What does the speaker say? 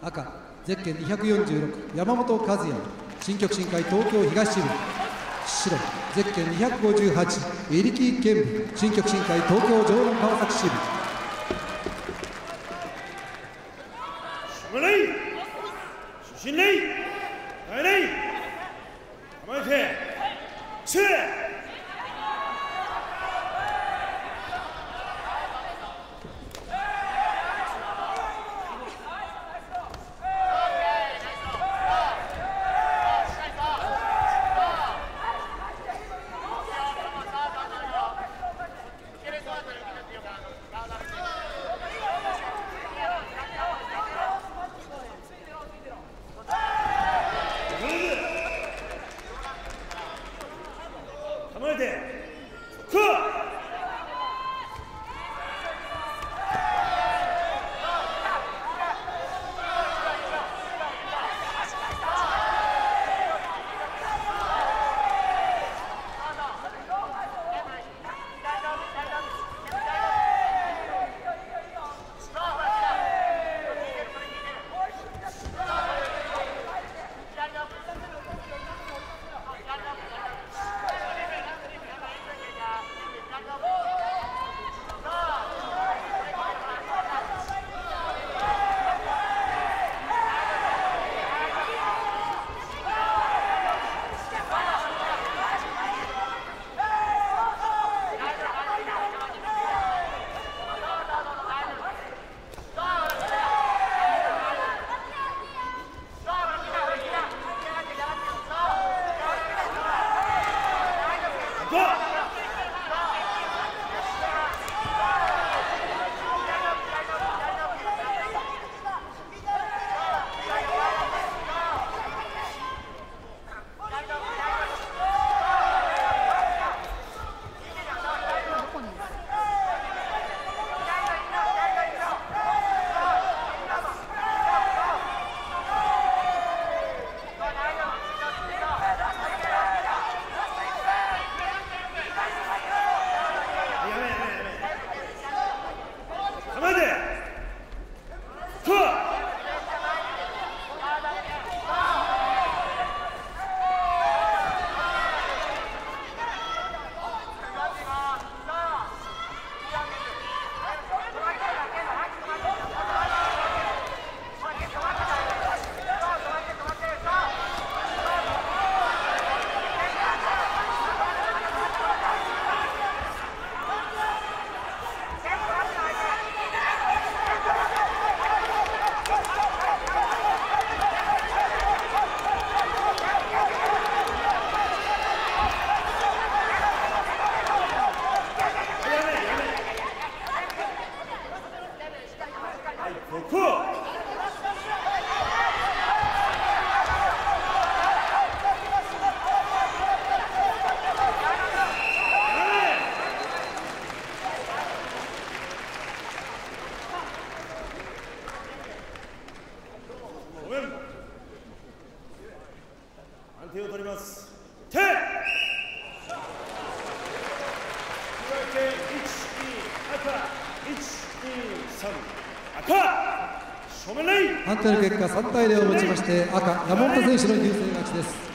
赤ゼッケン246山本和也新極真会東京東支部。白ゼッケン258エリキ健部新極真会東京城南川崎支部。 守礼主審礼大礼構えてチェ構えてクー判定を取ります。手1、2、赤1、2、3赤正面礼。 判定の結果3対0をもちまして赤山本選手の優勢勝ちです。